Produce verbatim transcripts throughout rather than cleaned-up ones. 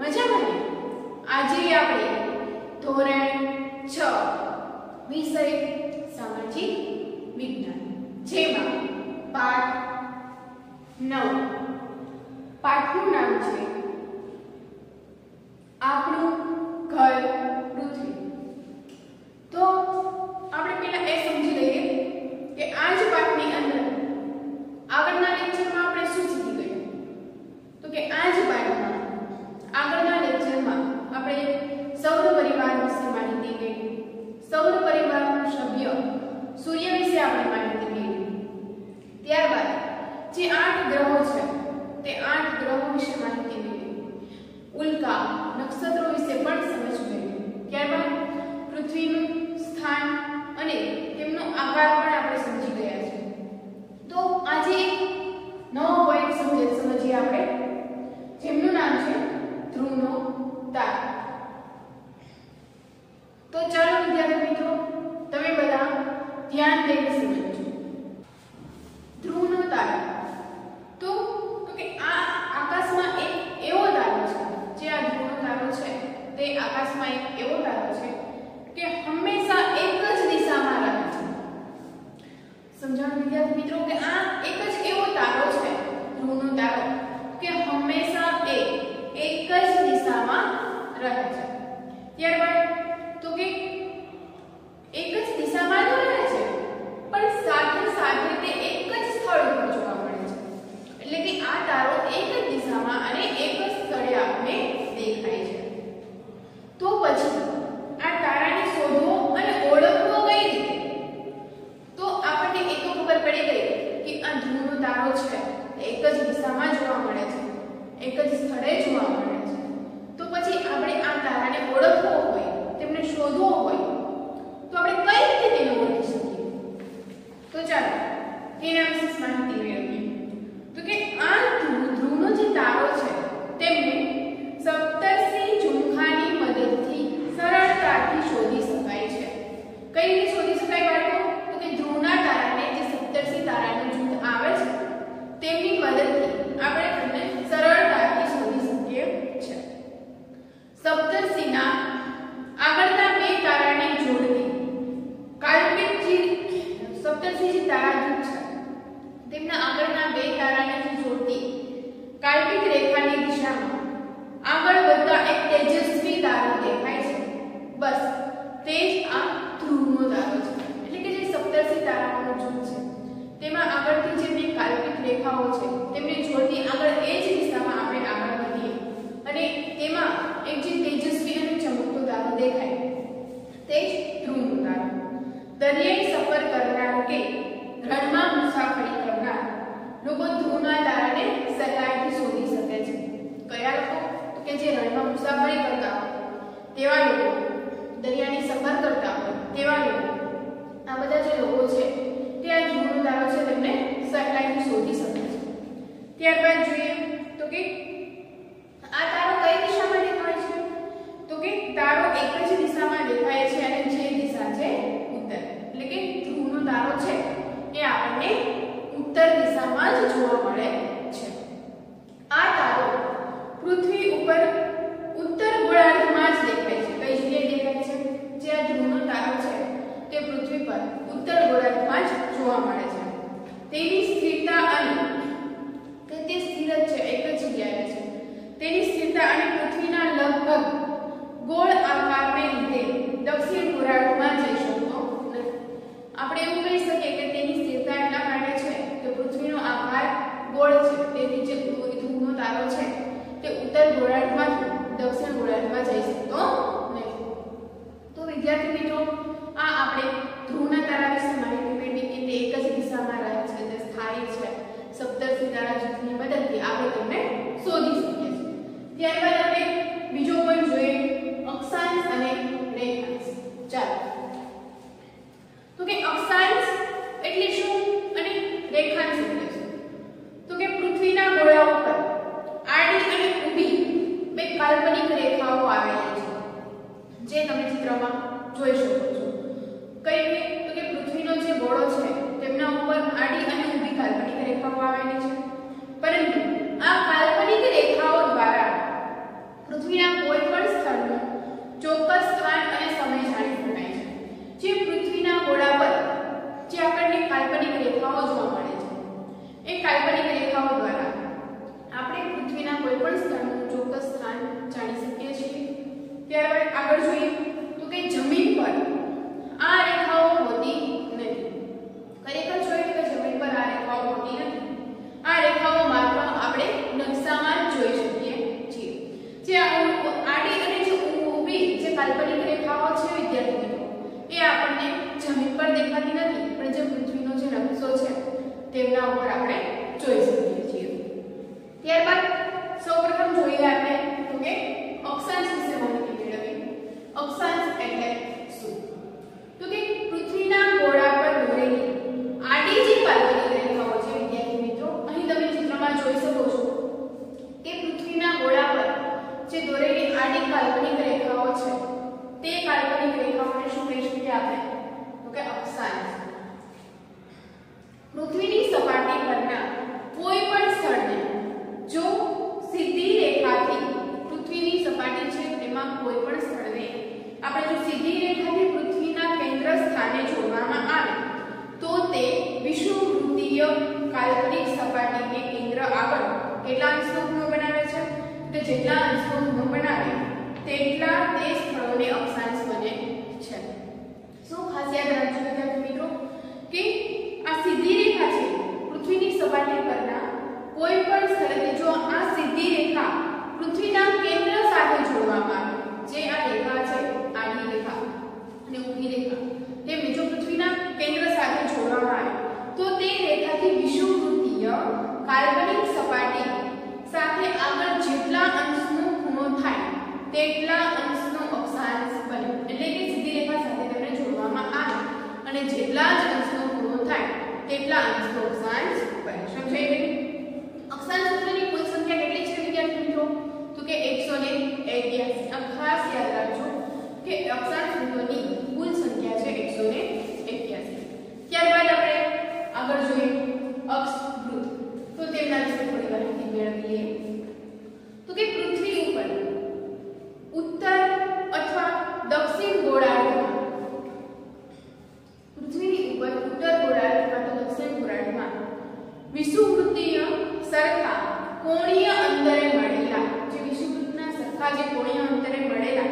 મજામાં ને? આજે આપણે ધોરણ છ વિષય સામાજિક વિજ્ઞાન જેમાં પાઠ નવ પાઠનું નામ છે આપણું ઘર પૃથ્વી। તો આપણે પહેલા એ સમજી લઈએ કે આ જ પાઠની અંદર આગળના લેક્ચરમાં આપણે શું શીખી ગયા। તો કે આ જ પાઠમાં આગળના લેક્ચરમાં આપણે સૌર પરિવાર વિશે માહિતી મેળવી। સૌર પરિવારનો સભ્ય સૂર્ય વિશે આપણે માહિતી મેળવી। ત્યારબાદ જે આઠ ગ્રહો છે તે આઠ ગ્રહો વિશે માહિતી મેળવી। ઉલ્કા નક્ષત્રો વિશે પણ સમજ મેળવી। ત્યારબાદ પૃથ્વીનું સ્થાન અને તેમનો આકાર પણ આપણે સમજી ગયા છે। તો આજે એક નવો પોઈન્ટ સમજે સમજીએ આપણે, જેમનું નામ છે ધ્રુવનો તારો। તો ચાલો વિદ્યાર્થી મિત્રો, તમે બધા ધ્યાન દઈને સમજો। ધ્રુવનો તારો તો તો કે આ આકાશમાં એક એવો તારો છે, જે આ ધ્રુવનો તારો છે તે આકાશમાં એક એવો તારો છે કે હંમેશા એક જ દિશામાં રહે છે। સમજાણું વિદ્યાર્થી મિત્રો કે આ એક જ એવો તારો છે ધ્રુવનો તારો કે હંમેશા એ એક જ દિશામાં રહે છે। ત્યારબાદ તો કે એક જ દિશામાં તો રહે છે પણ સાથે સાથે તે એક જ સ્થળ ઉપર જોવા મળે છે। એટલે કે આ તારો એક જ દિશામાં અને એક જ સ્થળે આપણને દેખાય છે। તો પછી આ તારાને શોધવો અને ઓળખવો કઈ રીતે? તો આપણને એ તો ખબર પડી ગઈ કે આ ધ્રુવનો તારો છે એક જ દિશામાં જોવા મળે છે, એક જ સ્થળે જોવા મળે છે। તો પછી આપણે આ તારાને ઓળખવો હોય, તેમને શોધવો હોય તો આપણે કઈ રીતે તેને ઓળખી શકીએ? તો ચાલો તેના વિશે માહિતી મેળવીએ। તો કે આ ધ્રુવનો જે તારો છે તેમને સપ્તર્ષી ઝુમખાની મદદથી સરળતાથી શોધી શકાય છે। કઈ રીતે શોધી શકાય બાળકો? તો કે ધ્રુવના તારાને જે સપ્તર્ષી તારાનું જૂથ આવે છે તેમની મદદથી આપણે તેમને સરળતાથી શોધી શકીએ છીએ। સપ્તર્ષીના આગળના બે તારાને જોડતી કાલ્પનિક જે સપ્તર્ષી જે તારા જૂથ છે તેમના આગળના બે તારાને જોડતી કાલ્પનિક રેખાની દિશામાં આગળ વધતા એક તેજસ્વી તારો દેખાય છે, બસ તે જ આ ધ્રુવનો તારો છે। એટલે કે જે સપ્તર્ષી તારાઓનું જૂથ છે તેમાં આગળથી જે બે કાલ્પનિક રેખાઓ છે તેમને જોડતી આગળ એ જ દિશામાં આપણે આગળ વધીએ અને તેમાં એક જે તેજસ્વી અને ચમકતો તારો દેખાય તે જ ધ્રુવનો તારો। દરિયાઈ સફર કરનાર કે રણમાં મુસાફરી કરનાર લોકો ધ્રુવના તારાને સહેલાઈથી શોધી શકે છે। કયા લોકો? તો કે જે રણમાં મુસાફરી કરતા હોય તેવા લોકો, દરિયાની સફર કરતા હોય તેવા લોકો, આ બધા જે લોકો છે તે આ ધ્રુવનો તારો છે તેમને સહેલાઈથી શોધી શકે છે। ત્યારબાદ જોઈએ તો કે આ તારો કઈ દિશામાં દેખાય છે? તો કે તારો એક જ દિશામાં દેખાય છે અને જે દિશા છે ઉત્તર। એટલે કે ધ્રુવનો તારો છે એ આપણને ઉત્તર દિશામાં જ જોવા મળે છે। આ તારો પૃથ્વી ઉપર ઉત્તર ગોળાર્ધમાં જ દેખાય છે। કઈ જગ્યાએ દેખાય છે? જે આ ધ્રુવનો તારો છે તે પૃથ્વી પર ઉત્તર ગોળાર્ધમાં જ જોવા મળે છે। તેની સ્થિરતા અને તે તે સ્થિર જ છે, એક જ જગ્યાએ છે। તેની સ્થિરતા અને પૃથ્વીના લગભગ ગોળ આકારને લીધે દક્ષિણ ગોળાર્ધમાં જઈ શકતો નથી। આપણે એવું કહી શકીએ કે તેની સ્થિરતા એટલા માટે છે કે પૃથ્વીનો આકાર ગોળ છે, તેથી જે ધ્રુવનો તારો છે તે ઉત્તર ગોળાર્ધમાં દક્ષિણ ગોળાર્ધમાં જઈ શકતો નથી। તો વિદ્યાર્થી મિત્રો, આ આપણે ધ્રુવના તારા વિશે માહિતી મેળવી કે તે એક જ દિશામાં રહે છે, તે સ્થાયી છે, સપ્તર્ષી તારા જૂથની મદદથી આપણે તેમને શોધી શકીએ છીએ। ત્યારબાદ આપણે બીજો પોઈન્ટ જોઈએ, અક્ષાંશ અને રેખાંશ। ચાલો, તો કે અક્ષાંશ એટલે શું અને રેખાંશ એટલે શું? તો કે પૃથ્વીના ગોળા ઉપર આડી અને ઊભી બે કાલ્પનિક રેખાઓ આવેલી છે, જે તમે ચિત્રમાં જોઈ શકો છો। કઈ રીતે? તો કે પૃથ્વીનો જે ગોળો છે તેમના ઉપર આડી અને ઊભી કાલ્પનિક રેખાઓ આવેલી છે, પરંતુ આ કાલ્પનિક રેખાઓ દ્વારા જોઈએ તો કે જમીન પર આ રેખાઓ હોતી નથી. ખરેખર જોઈએ તો જમીન પર આ રેખાઓ હોતી નથી. આ રેખાઓ માત્ર આપણે નકશામાં જ જોઈ શકીએ છીએ. જે આડી અને જે ઊભી જે કાલ્પનિક રેખાઓ છે વિદ્યાર્થી મિત્રો એ આપણને જમીન પર દેખાતી નથી, પણ જે પૃથ્વીનો જે નકશો છે તેમના ઉપર આપણે જોઈ શકીએ છીએ. ત્યારબાદ સૌપ્રથમ જોઈએ આપણે તો કે અક્ષાંશ વિશે માહિતી મેળવીએ. અક્ષાંશ એટલે શું? તો કે પૃથ્વીના ગોળા પર દોરેલી આડી જે કાલ્પનિક રેખાઓ છે વિદ્યાર્થી મિત્રો, અહીં તમે ચિત્રમાં જોઈ શકો છો કે પૃથ્વીના ગોળા પર જે દોરેલી આડી કાલ્પનિક રેખાઓ છે તે કાલ્પનિક રેખાઓને શું કહી શકીએ આપણે? તો કે અક્ષાંશ. પૃથ્વીની સપાટી પરના કોઈ પણ સ્થળને જો સીધી રેખાથી પૃથ્વીની સપાટી છે તેમાં કોઈ પણ સ્થળને આપણે જો સીધી રેખાથી પૃથ્વીના કેન્દ્ર સ્થાને જોડવામાં આવે તો તે વિષુવવૃત્તીય કાલ્પનિક સપાટીને કેન્દ્ર આગળ કેટલા અંશનો ખૂણો બનાવે છે? તો જેટલા અંશનો ખૂણો બનાવે તેટલા તે સ્થળોને અક્ષાંશ બને છે. શું ખાસ યાદ રાખજો વિદ્યાર્થી મિત્રો કે આ સીધી રેખા છે પૃથ્વીની સપાટી પરના કોઈ પણ સ્થળે જો આ સીધી રેખા પૃથ્વીના કેન્દ્ર સાથે જોડવામાં આવે, જે આ રેખા છે આડી રેખા અને ઊભી રેખા તેમને જો પૃથ્વીના કેન્દ્ર સાથે જોડવામાં આવે તો તે રેખાથી વિષુવવૃત્તીય કાલ્પનિક સપાટી સાથે આગળ જેટલા અંશનો ખૂણો થાય તેટલા અંશનો અક્ષાંશ બને. એટલે કે સીધી રેખા સાથે તેમને જોડવામાં આવે અને જેટલા જ અંશનો ખૂણો થાય તેટલા અંશનો અક્ષાંશ બને. સમજાઈ ગયું? અક્ષાંશ સૂત્રની કુલ સંખ્યા કેટલી છે વિદ્યાર્થી મિત્રો? તો કે એકસો એક્યાસી. આ ખાસ યાદ રાખજો કે અક્ષાંશ સૂત્રોની કુલ સંખ્યા છે એકસો એક્યાસી. ત્યારબાદ આપણે આગળ જોઈએ અક્ષ વૃત્ત. તો તેમના વિશે થોડી માહિતી મેળવીએ. તો કે પૃથ્વી ઉપર ઉત્તર અથવા દક્ષિણ ગોળાર્ધમાં પૃથ્વીની ઉપર ઉત્તર ગોળાર્ધ અથવા દક્ષિણ ગોળાર્ધમાં વિષુવવૃત્તીય સરખા કોણીય અંતરે મળેલા જે વિષુવવૃત્તના સરખા જે કોણીય અંતરે મળેલા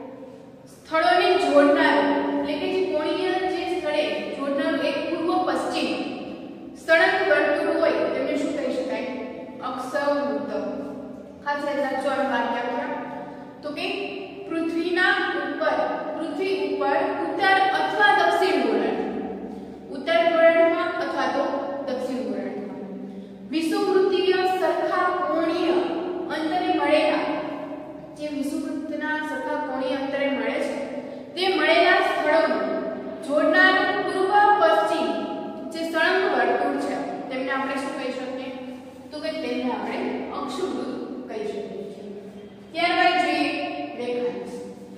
સ્થળોને જોડનારું એટલે કે જે કોણીય જે સ્થળે જોડનારું એક પૂર્વ પશ્ચિમ સળંગ વર્તુળ હોય તેમને શું કહી શકાય? અક્ષવૃત્ત. ખાસ યાદ રાખજો આ વ્યાખ્યા. તો કે પૃથ્વીના ઉપર પૃથ્વી ઉપર ઉત્તર અથવા દક્ષિણ ગોળાર્ધ ઉત્તર ગોળાર્ધમાં અથવા તો દક્ષિણ ગોળાર્ધમાં વિષુવવૃત્તીય સરખા કોણીય અંતરે મળેલા જે વિષુવવૃત્તના સરખા કોણીય અંતરે મળે છે તે મળેલા સ્થળોને જોડનારું પૂર્વ પશ્ચિમ જે સળંગ વર્તુળ છે તેમને આપણે શું કહી શકીએ? તો કે તેને આપણે અક્ષવૃત્ત કહી શકીએ છીએ. ત્યારબાદ જોઈએ રેખાંશ.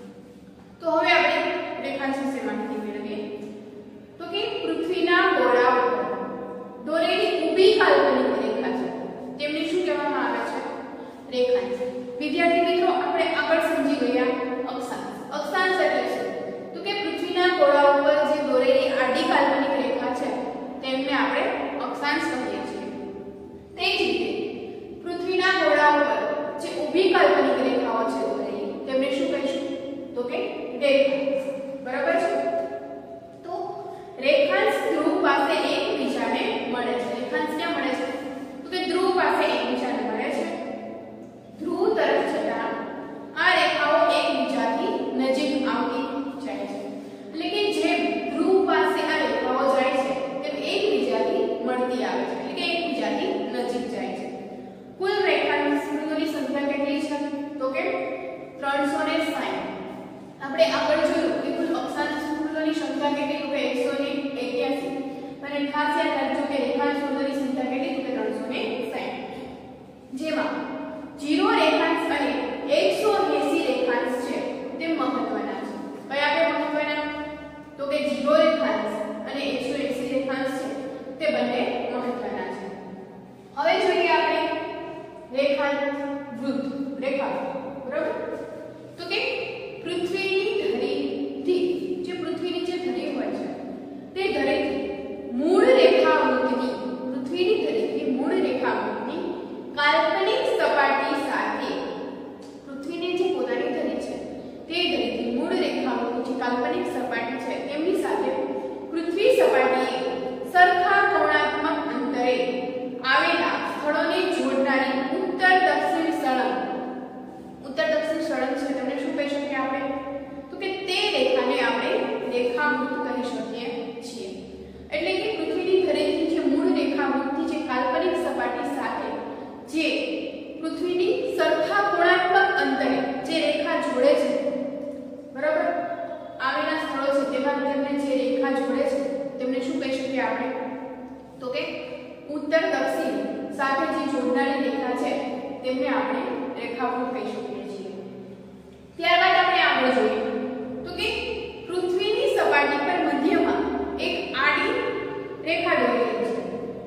તો હવે આપણે રેખાંશ વિશે માહિતી મેળવીએ. તો કે પૃથ્વીના ગોળા પર દોરેલી ઊભી કાલ્પનિક રેખા છે તેમને શું કહેવામાં આવે છે? રેખાંશ. વિદ્યાર્થી મિત્રો આપણે આગળ સમજી ગયા અક્ષાંશ. અક્ષાંશ એટલે શું? તો કે પૃથ્વીના ગોળા ઉપર જે દોરેલી આડી કાલ્પનિક રેખા છે તેમને આપણે અક્ષાંશ કહીએ છીએ. તે જ રીતે પૃથ્વીના ગોળા ઉપર જે ઊભી કાલ્પનિક રેખાઓ છે દોરેલી તેમને શું કહીશું? તો કે રેખાંશ. બરાબર છે? તો રેખાંશ ધ્રુવ પાસે એકબીજાને મળે છે. રેખાંશ ક્યાં મળે છે? તો કે ધ્રુવ પાસે એકબીજાને મળે છે. ધ્રુવ તરફ જતા આ રેખાઓ એકબીજાથી નજીક આવતી જાય છે. એટલે કે જેમ ધ્રુવ પાસે આ રેખાઓ જાય છે તેમ એકબીજાથી મળતી આવે છે. એટલે કે એકબીજાથી નજીક જાય છે. કુલ રેખાંશ બિંદુઓની સંખ્યા કેટલી છે? તો કે ત્રણસો સાઠ. આપણે આગળ જોયું કે કુલ અક્ષાંશ બિંદુઓની સંખ્યા કેટલી? તો કે એકસો એક્યાસી. અને ખાસ યાદ રાખજો કે રેખાંશ બિંદુઓની સંખ્યા કેટલી? તો કે ત્રણસો સાઠ. જેમાં ઝીરો રેખાંશ અને એકસો એંસી રેખાંશ છે તે મહત્વના છે. કયા બે મહત્વના? તો કે ઝીરો રેખાંશ અને એકસો એંસી રેખાંશ છે તે બંને મહત્વના છે. હવે જોઈએ આપણે રેખાંશ વૃત્ત રેખા. બરાબર? તો કે પૃથ્વીની ધરીથી જે પૃથ્વીની જે ધરી હોય છે તે ધરીથી મૂળ રેખાવૃત્તની પૃથ્વીની ધરીથી મૂળ રેખાવૃત્તની કાલ્પનિક સપાટી સાથે પૃથ્વીની જે પોતાની ધરી છે તે ધરીથી મૂળ ઉત્તર દક્ષિણ સાથે જે જોડનારી રેખા છે તેમને આપણે રેખાવૃત્ત કહી શકીએ છીએ. ત્યારબાદ આપણે આગળ જોઈએ તો કે પૃથ્વીની સપાટી પર મધ્યમાં એક આડી રેખા દોરેલી છે.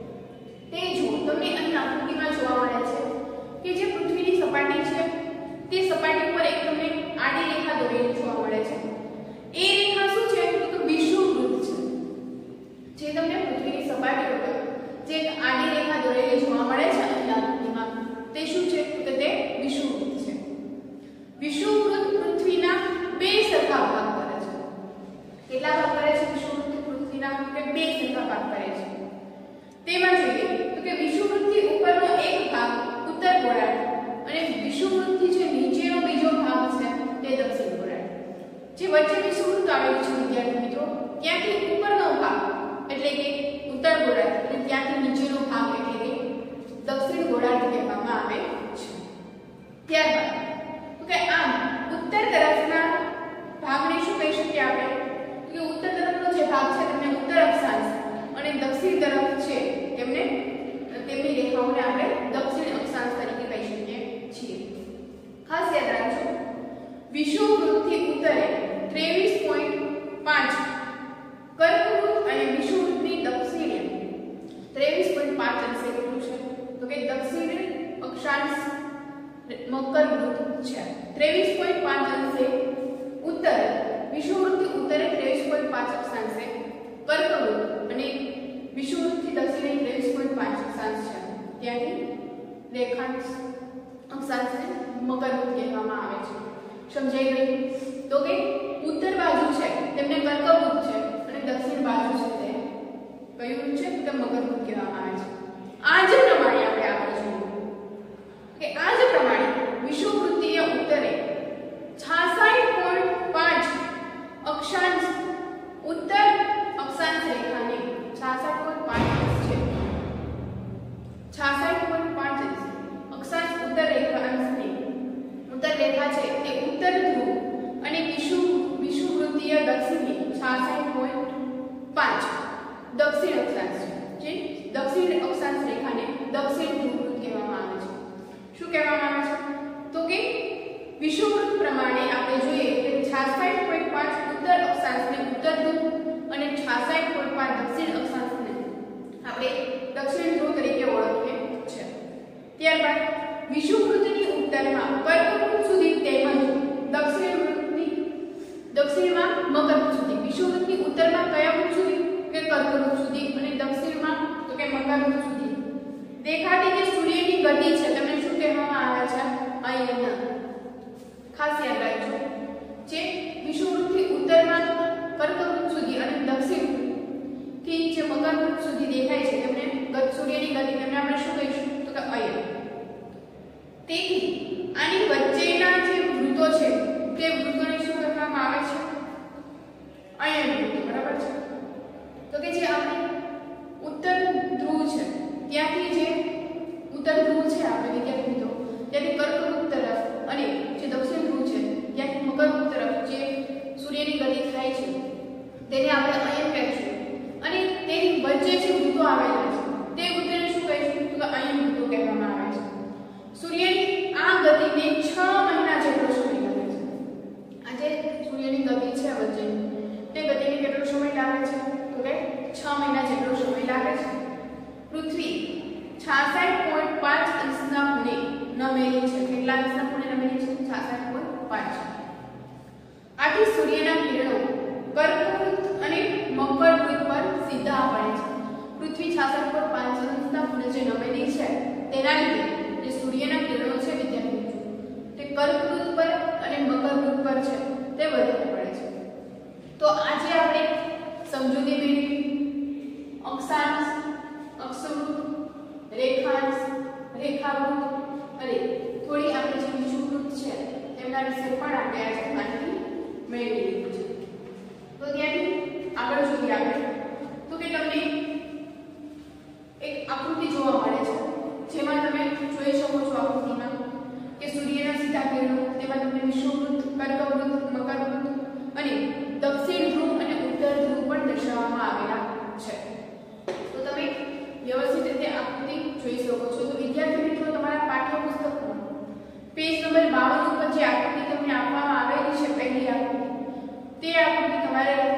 તે જો તમને અહીં આકૃતિમાં જોવા મળે છે કે જે પૃથ્વીની સપાટી છે તે સપાટી પર એક તમને આડી રેખા દોરેલી જોવા મળે છે. એ રેખા શું છે તો વિષુવવૃત્ત છે. જે તમને પૃથ્વીની સપાટી પર જે એક આડી રેખા દોરેલી જોવા મળે છે અહીં આકૃતિમાં તે શું છે તો તે વિષુવવૃત્ત છે. વિષુવવૃત્ત પૃથ્વીના બે સરખા ભાગ કરે છે. કેટલા ભાગ કરે છે વિષુવવૃત્ત પૃથ્વીના? કે બે સરખા ભાગ કરે છે. તેમાં જોઈએ તો કે વિષુવવૃત્તથી ઉપરનો એક ભાગ ઉત્તર ગોળાર્ધ અને વિષુવવૃત્તથી જે નીચેનો બીજો ભાગ છે તે દક્ષિણ ગોળાર્ધ. જે વચ્ચે વિષુવવૃત્ત આવેલું છે વિદ્યાર્થી મિત્રો ત્યાંથી ઉપરનો ભાગ એટલે કે ઉત્તર ગોળાર્ધ અને ત્યાંથી નીચેનો ભાગ એટલે કે દક્ષિણ ગોળાર્ધ કહેવામાં આવે છે. ત્યારબાદ તો કે આમ ઉત્તર તરફના ભાગને શું કહી શકીએ આપણે કે ઉત્તર તરફનો જે ભાગ છે તેમને ઉત્તર અક્ષાંશ અને દક્ષિણ તરફ છે તેમને તેમની રેખાઓને આપણે દક્ષિણ અક્ષાંશ તરીકે કહી શકીએ છીએ. ખાસ યાદ રાખજો વિષુવવૃત્તથી ઉત્તરે ત્રેવીસ પોઈન્ટ પાંચ કર્કવૃત્ત અને વિષુવવૃત્તની દક્ષિણે ત્રેવીસ પોઈન્ટ પાંચ અંશે કેટલું છે તો કે દક્ષિણ અક્ષાંશ મકરવૃત્ત છે. ત્રેવીસ પોઈન્ટ પાંચ અંશે ઉત્તર વિષુવવૃત્તથી ઉત્તરે ત્રેવીસ પોઈન્ટ પાંચ અક્ષાંશે કર્કવૃત્ત અને વિષુવવૃત્તથી દક્ષિણે ત્રેવીસ પોઈન્ટ પાંચ અક્ષાંશ છે. ત્યાંથી રેખાંશ અક્ષાંશને મકરવૃત્ત કહેવામાં આવે છે. સમજાઈ ગયું? તો કે ઉત્તર બાજુ છે તેમને કર્કવૃત્ત છે અને દક્ષિણ બાજુ છે તે કયું છે તો મકરવૃત્ત કહેવામાં આવે છે. આ જ પ્રમાણે આપણે આગળ જોઈએ કે આ જ પ્રમાણે વિષુવવૃત્તીય ઉત્તરે છાસઠ પોઈન્ટ પાંચ અક્ષાંશ ઉત્તર અક્ષાંશ રેખાને છાસઠ પોઈન્ટ પાંચ છે છાસઠ પોઈન્ટ પાંચ અક્ષાંશ ઉત્તર રેખા અંશની ઉત્તર રેખા છે તે ઉત્તર ધ્રુવ અને વિષુવ વિષુવવૃત્તીય દક્ષિણની છાસઠ પોઈન્ટ પાંચ દક્ષિણ અક્ષાંશ છે. જે દક્ષિણ અક્ષાંશ રેખાને દક્ષિણ ધ્રુવવૃત્ત કહેવામાં આવે છે. શું કહેવામાં આવે છે તો કે વિષુવવૃત્ત પ્રમાણે આપણે જોઈએ કે છાસઠ પોઈન્ટ પાંચ ઉત્તર અક્ષાંશને ઉત્તર ધ્રુવ અને છાસઠ પોઈન્ટ પાંચ દક્ષિણ અક્ષાંશને આપણે દક્ષિણ ધ્રુવ તરીકે ઓળખીએ છીએ. ત્યારબાદ વિષુવવૃત્તની ઉત્તરમાં કર્કવૃત્ત સુધી તેમજ દક્ષિણ વૃત્તની દક્ષિણમાં મકરવૃત્ત સુધી. વિષુવવૃત્તની ઉત્તરમાં કયા વૃત્ત સુધી કે કર્કવૃત્ત સુધી અને દક્ષિણમાં તો કે મકરવૃત્ત સુધી દેખાતી જે સૂર્યની ગતિ છે તમને શું કહેવામાં આવે છે અહીંયા? ખાસ યાદ રાખજો જે વિષુવવૃત્તથી ઉત્તરમાં કર્કવૃત્ત સુધી અને દક્ષિણ થી જે મકરવૃત્ત સુધી દેખાય છે તેમને સૂર્યની ગતિ તેમને આપણે શું કહીશું તો કે અયન. તેથી આની વચ્ચેના જે વૃત્તો છે તે વૃત્તોને શું કહેવામાં આવે છે? અયન વૃત્તો. બરાબર છે? તો કે જે આપણે ઉત્તર ધ્રુવ છે ત્યાંથી જે ઉત્તર ધ્રુવ છે આપણે વિદ્યાર્થી મિત્રો ત્યાંથી કર્કવૃત્ત તરફ અને જે દક્ષિણ ધ્રુવ છે ત્યાંથી મકરવૃત્ત તરફ જે સૂર્યની ગતિ થાય છે તેને આપણે અયન કહીશું અને તેની વચ્ચે જે વૃત્તો આવેલા છે તે વૃત્તોને શું કહીશું તો કે અયન વૃત્તો કહેવામાં આવે છે. સૂર્યની આ ગતિને છ મહિના જેટલો સમય લાગે છે. આ જે સૂર્યની ગતિ છે વચ્ચે તે ગતિને કેટલો સમય લાગે છે તો કે છ મહિના જેટલો સમય લાગે છે. પૃથ્વી છાસઠ પોઈન્ટ પાંચ અંશના ખૂણે નમેલી છે. કેટલા અંશના ખૂણે નમેલી છે? છાસઠ પોઈન્ટ પાંચ. આથી સૂર્યના કિરણો કર્કવૃત્ત અને મકરવૃત્ત પર સીધા પડે છે. પૃથ્વી છાસઠ પોઈન્ટ પાંચ અંશના ખૂણે જે નમેલી છે તેના લીધે જે સૂર્યના કિરણો છે વિદ્યાર્થી તે કર્કવૃત્ત પર અને મકરવૃત્ત પર છે તે વધારે પડે છે. તો આજે આપણે સમજૂતી મેળવી અક્ષાંશ, અક્ષવૃત્ત, રેખાંશ, રેખાવૃત્ત અને થોડી આપણે જે વિષુવવૃત્ત છે તેમના વિશે પણ આપણે આજે માહિતી મેળવી લીધી છે. તો ત્યાંથી આગળ જોઈએ આપણે તો કે તમને એક આકૃતિ જોવા મળે છે જેમાં તમે જોઈ શકો છો આકૃતિમાં કે સૂર્યના સીધા કિરણો તેમાં તમને વિષુવવૃત્ત, કર્કવૃત્ત, મકરવૃત્ત અને દક્ષિણ ધ્રુવ અને ઉત્તર ધ્રુવ પણ દર્શાવવામાં આવેલા છે. તો તમે વ્યવસ્થિત રીતે જોઈ શકો છો. તો વિદ્યાર્થી મિત્રો, તમારા પાઠ્યપુસ્તકમાં પેજ નંબર બાવન ઉપર જે આકૃતિ તમને આપવામાં આવેલી છે, પહેલી આકૃતિ, તે આકૃતિ તમારે